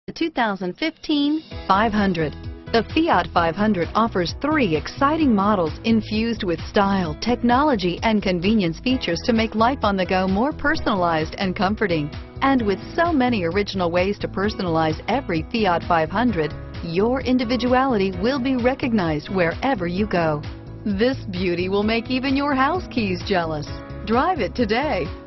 The 2015 500. The Fiat 500 offers 3 exciting models infused with style, technology, and convenience features to make life on the go more personalized and comforting. And with so many original ways to personalize every Fiat 500, your individuality will be recognized wherever you go. This beauty will make even your house keys jealous. Drive it today.